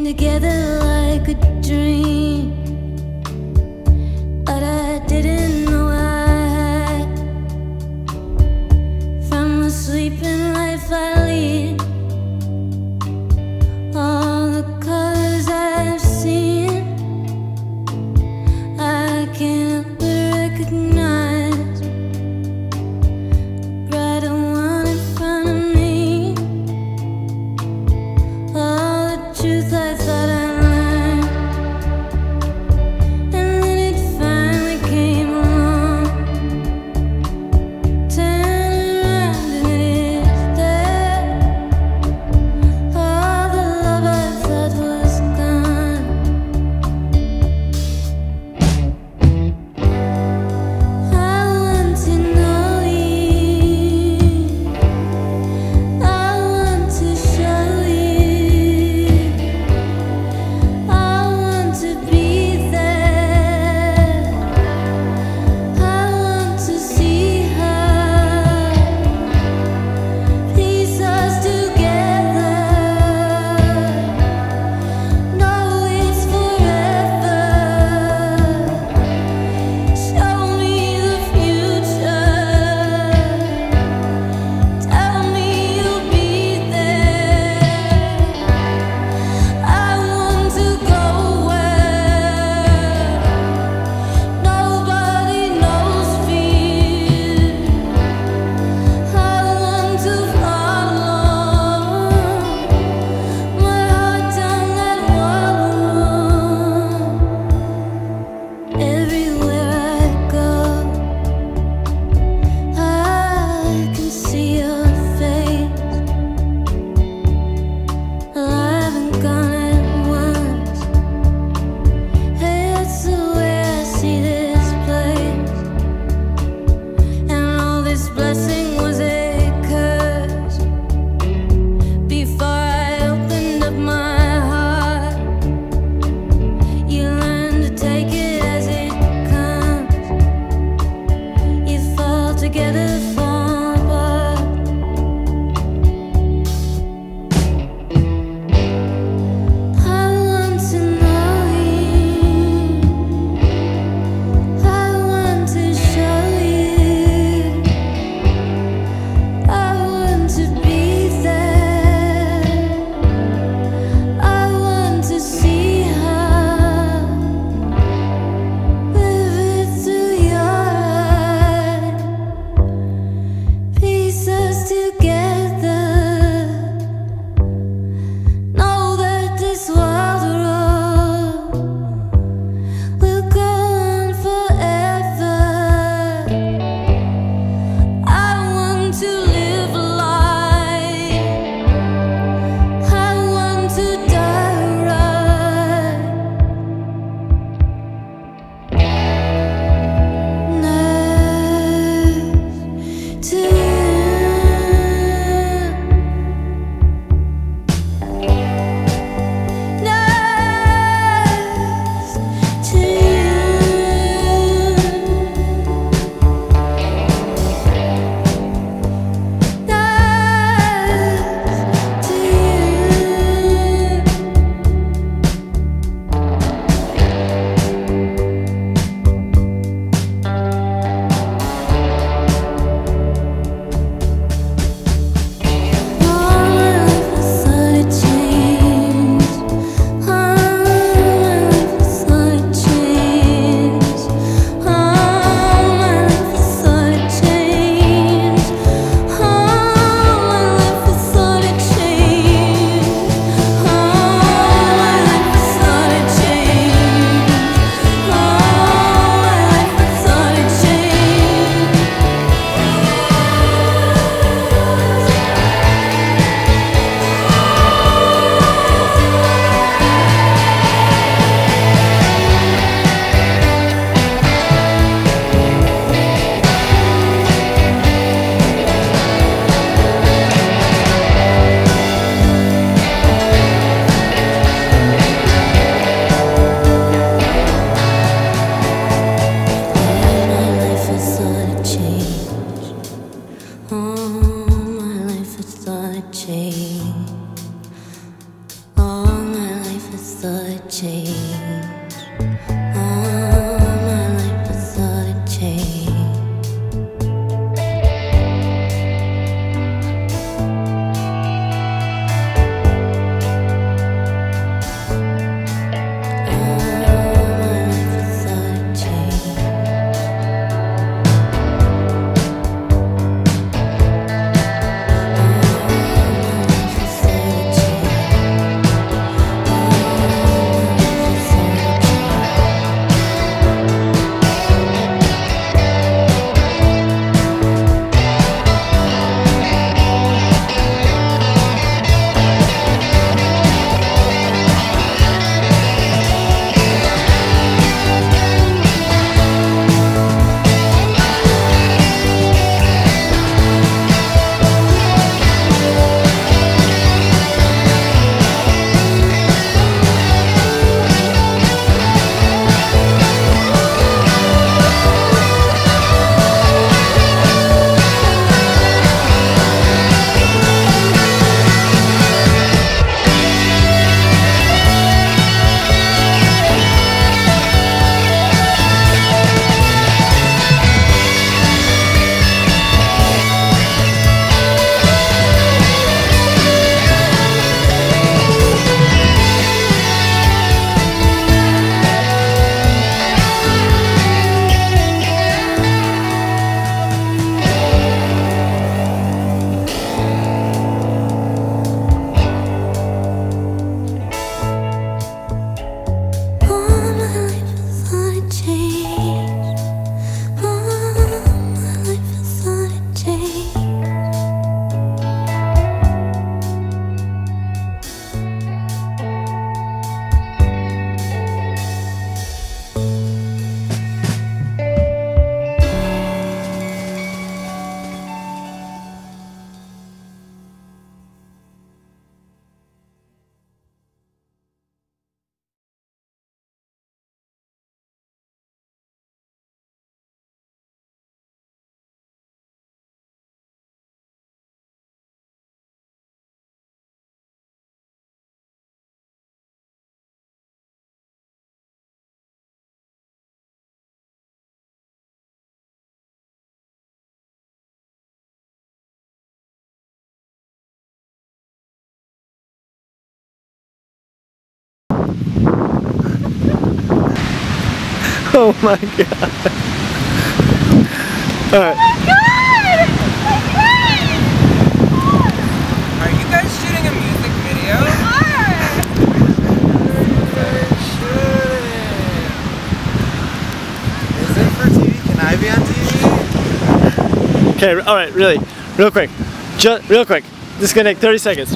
together like a dream, but I didn't know I had from the sleeping life I lead. All the colors I've seen, I can't help but recognize the brighter one in front of me. All the truth I thought I learned saw it change. All my life I saw it change. Oh my god. Alright. Oh my god! Are you guys shooting a music video? We are! Is it for TV? Can I be on TV? Okay, alright, really, real quick. Just real quick. This is gonna take 30 seconds.